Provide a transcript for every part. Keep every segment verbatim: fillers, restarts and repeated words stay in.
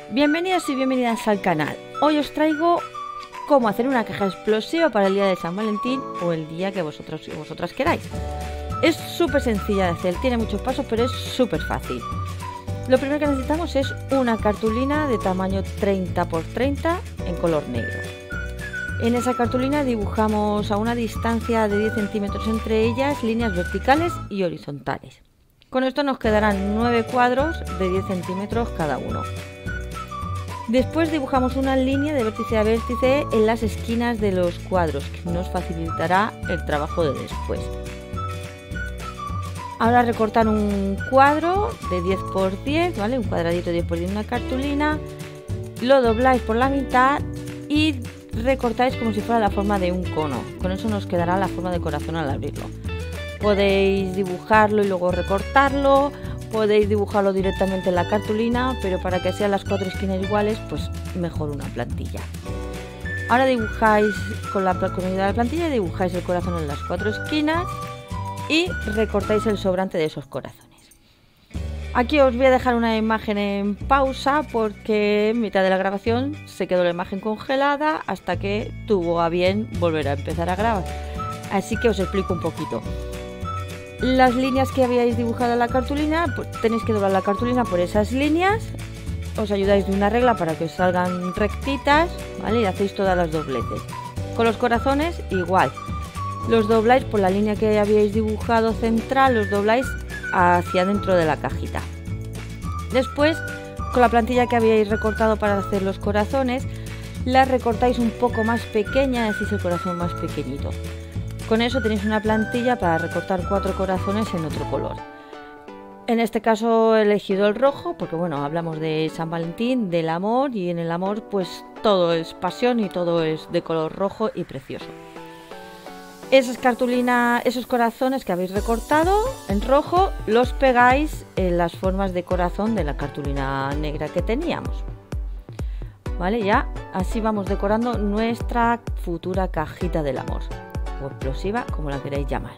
Bienvenidos y bienvenidas al canal. Hoy os traigo cómo hacer una caja explosiva para el día de San Valentín o el día que vosotros y vosotras queráis. Es súper sencilla de hacer, tiene muchos pasos, pero es súper fácil. Lo primero que necesitamos es una cartulina de tamaño treinta por treinta en color negro. En esa cartulina dibujamos a una distancia de diez centímetros entre ellas líneas verticales y horizontales. Con esto nos quedarán nueve cuadros de diez centímetros cada uno. Después dibujamos una línea de vértice a vértice en las esquinas de los cuadros, que nos facilitará el trabajo de después. Ahora recortar un cuadro de diez por diez, ¿vale? Un cuadradito de diez por diez en una cartulina, lo dobláis por la mitad y recortáis como si fuera la forma de un cono. Con eso nos quedará la forma de corazón al abrirlo. Podéis dibujarlo y luego recortarlo. Podéis dibujarlo directamente en la cartulina, pero para que sean las cuatro esquinas iguales, pues mejor una plantilla. Ahora dibujáis con la, con la ayuda de la plantilla, dibujáis el corazón en las cuatro esquinas y recortáis el sobrante de esos corazones. Aquí os voy a dejar una imagen en pausa porque en mitad de la grabación se quedó la imagen congelada hasta que tuvo a bien volver a empezar a grabar. Así que os explico un poquito. Las líneas que habíais dibujado en la cartulina, pues tenéis que doblar la cartulina por esas líneas, os ayudáis de una regla para que os salgan rectitas, ¿vale? Y hacéis todas las dobleces. Con los corazones igual, los dobláis por la línea que habíais dibujado central, los dobláis hacia dentro de la cajita. Después, con la plantilla que habíais recortado para hacer los corazones, la recortáis un poco más pequeña, hacéis el corazón más pequeñito. Con eso tenéis una plantilla para recortar cuatro corazones en otro color. En este caso he elegido el rojo porque bueno, hablamos de San Valentín, del amor, y en el amor pues todo es pasión y todo es de color rojo y precioso. Esas cartulinas, esos corazones que habéis recortado en rojo los pegáis en las formas de corazón de la cartulina negra que teníamos. Vale, ya así vamos decorando nuestra futura cajita del amor, o explosiva, como la queráis llamar.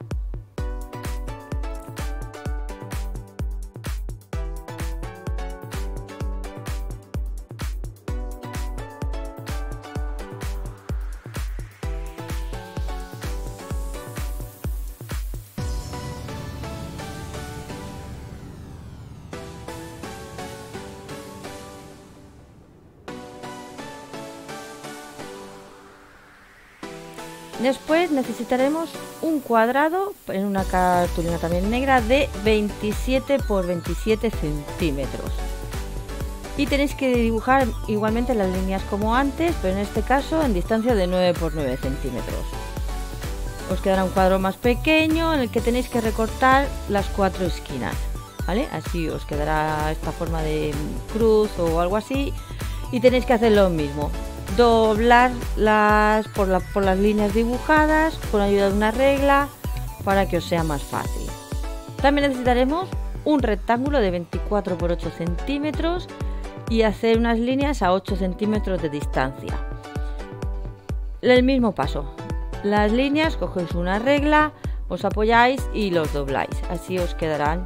Después necesitaremos un cuadrado en una cartulina también negra de veintisiete por veintisiete centímetros. Y tenéis que dibujar igualmente las líneas como antes, pero en este caso en distancia de nueve por nueve centímetros. Os quedará un cuadro más pequeño en el que tenéis que recortar las cuatro esquinas, ¿vale? Así os quedará esta forma de cruz o algo así, y tenéis que hacer lo mismo. Doblar las por, la, por las líneas dibujadas con ayuda de una regla para que os sea más fácil. También necesitaremos un rectángulo de veinticuatro por ocho centímetros y hacer unas líneas a ocho centímetros de distancia. El mismo paso, las líneas, cogéis una regla, os apoyáis y los dobláis, así os quedarán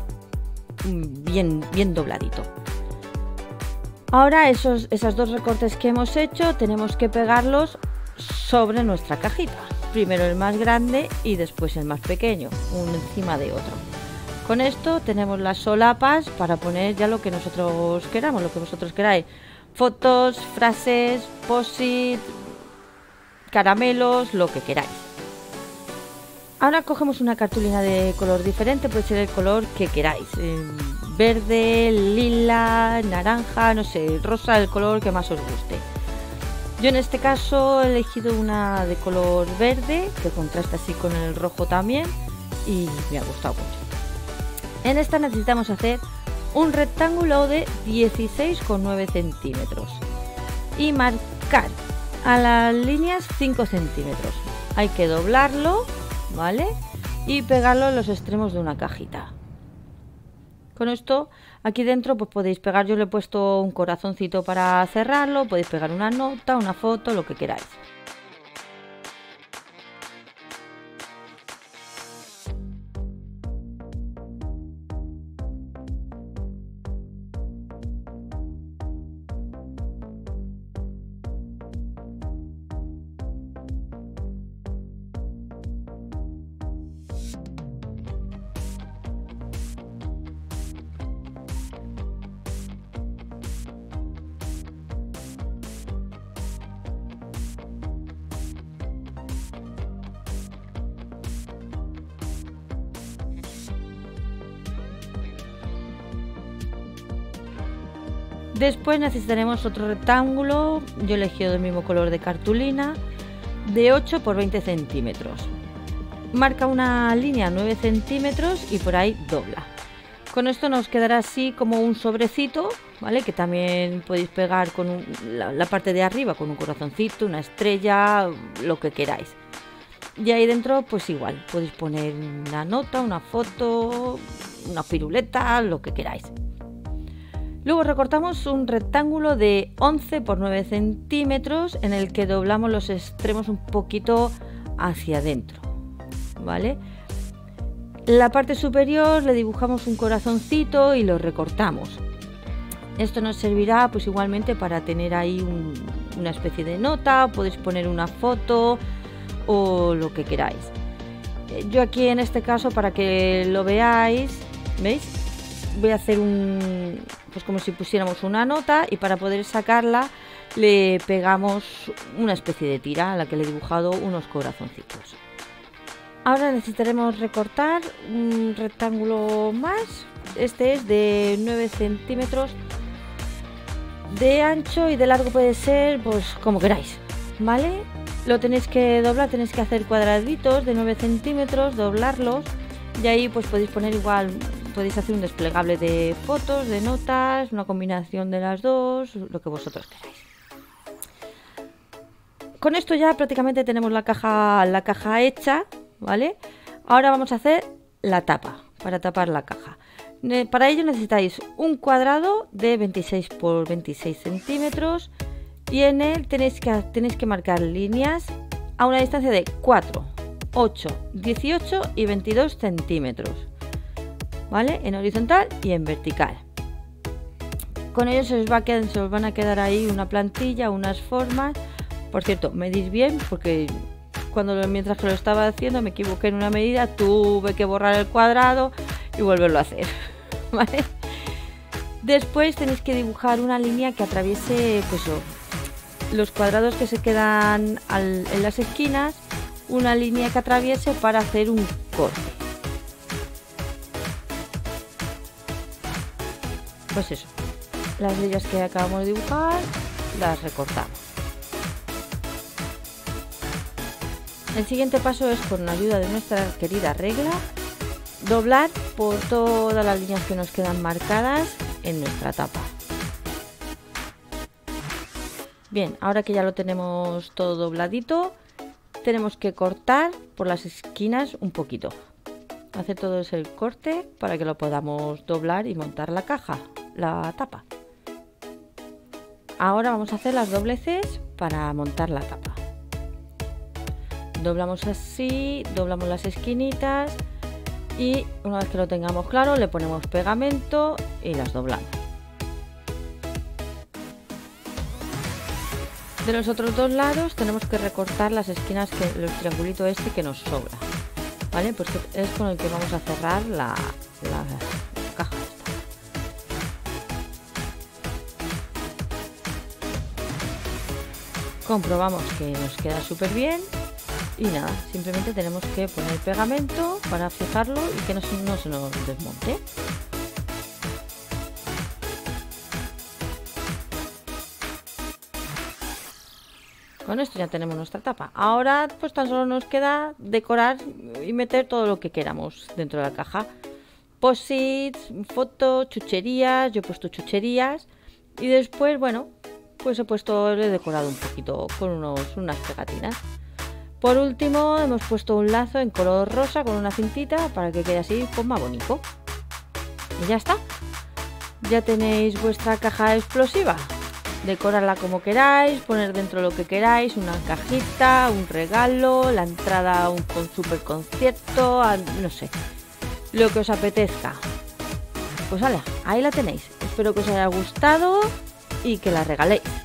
bien, bien dobladito. Ahora esos, esos dos recortes que hemos hecho tenemos que pegarlos sobre nuestra cajita. Primero el más grande y después el más pequeño, uno encima de otro. Con esto tenemos las solapas para poner ya lo que nosotros queramos, lo que vosotros queráis. Fotos, frases, post-it, caramelos, lo que queráis. Ahora cogemos una cartulina de color diferente, puede ser el color que queráis. Eh, verde, lila, naranja, no sé, rosa, el color que más os guste. Yo en este caso he elegido una de color verde, que contrasta así con el rojo también, y me ha gustado mucho. En esta necesitamos hacer un rectángulo de dieciséis coma nueve centímetros y marcar a las líneas cinco centímetros. Hay que doblarlo, ¿vale? Y pegarlo en los extremos de una cajita. Con esto aquí dentro pues podéis pegar, yo le he puesto un corazoncito para cerrarlo, podéis pegar una nota, una foto, lo que queráis. Después necesitaremos otro rectángulo, yo he elegido del mismo color de cartulina, de ocho por veinte centímetros. Marca una línea nueve centímetros y por ahí dobla. Con esto nos quedará así como un sobrecito, ¿vale? Que también podéis pegar con un, la, la parte de arriba con un corazoncito, una estrella, lo que queráis. Y ahí dentro pues igual, podéis poner una nota, una foto, una piruleta, lo que queráis. Luego recortamos un rectángulo de once por nueve centímetros en el que doblamos los extremos un poquito hacia adentro, ¿vale? La parte superior le dibujamos un corazoncito y lo recortamos. Esto nos servirá pues igualmente para tener ahí un, una especie de nota, podéis poner una foto o lo que queráis. Yo aquí en este caso, para que lo veáis, ¿veis? Voy a hacer un, pues como si pusiéramos una nota, y para poder sacarla le pegamos una especie de tira a la que le he dibujado unos corazoncitos. Ahora necesitaremos recortar un rectángulo más. Este es de nueve centímetros de ancho y de largo puede ser pues como queráis, ¿vale? Lo tenéis que doblar, tenéis que hacer cuadraditos de nueve centímetros, doblarlos, y ahí pues podéis poner igual, podéis hacer un desplegable de fotos, de notas, una combinación de las dos, lo que vosotros queráis. Con esto ya prácticamente tenemos la caja, la caja hecha, ¿vale? Ahora vamos a hacer la tapa, para tapar la caja. Para ello necesitáis un cuadrado de veintiséis por veintiséis centímetros y en él tenéis que, tenéis que marcar líneas a una distancia de cuatro, ocho, dieciocho y veintidós centímetros, ¿vale? En horizontal y en vertical. Con ello se os, va a quedar, se os van a quedar ahí una plantilla, unas formas. Por cierto, medís bien porque cuando mientras que lo estaba haciendo me equivoqué en una medida, tuve que borrar el cuadrado y volverlo a hacer, ¿vale? Después tenéis que dibujar una línea que atraviese pues, los cuadrados que se quedan al, en las esquinas, una línea que atraviese para hacer un corte. Pues eso, las líneas que acabamos de dibujar las recortamos. El siguiente paso es, con la ayuda de nuestra querida regla, doblar por todas las líneas que nos quedan marcadas en nuestra tapa. Bien, ahora que ya lo tenemos todo dobladito, tenemos que cortar por las esquinas un poquito. Hacer todo ese corte para que lo podamos doblar y montar la caja, la tapa. Ahora vamos a hacer las dobleces para montar la tapa. Doblamos así, doblamos las esquinitas y una vez que lo tengamos claro le ponemos pegamento y las doblamos. De los otros dos lados tenemos que recortar las esquinas, que los triangulitos este que nos sobra, ¿vale? Pues es con el que vamos a cerrar la, la caja esta. Comprobamos que nos queda súper bien. Y nada, simplemente tenemos que poner pegamento para fijarlo y que no se, no se nos desmonte. Con esto ya tenemos nuestra tapa. Ahora pues tan solo nos queda decorar y meter todo lo que queramos dentro de la caja. Post-its, fotos, chucherías, yo he puesto chucherías y después, bueno, pues he puesto, he decorado un poquito con unos, unas pegatinas. Por último hemos puesto un lazo en color rosa con una cintita para que quede así pues más bonito. Y ya está. Ya tenéis vuestra caja explosiva. Decorarla como queráis, poner dentro lo que queráis, una cajita, un regalo, la entrada a un super concierto, a, no sé, lo que os apetezca. Pues hala, ahí la tenéis. Espero que os haya gustado y que la regaléis.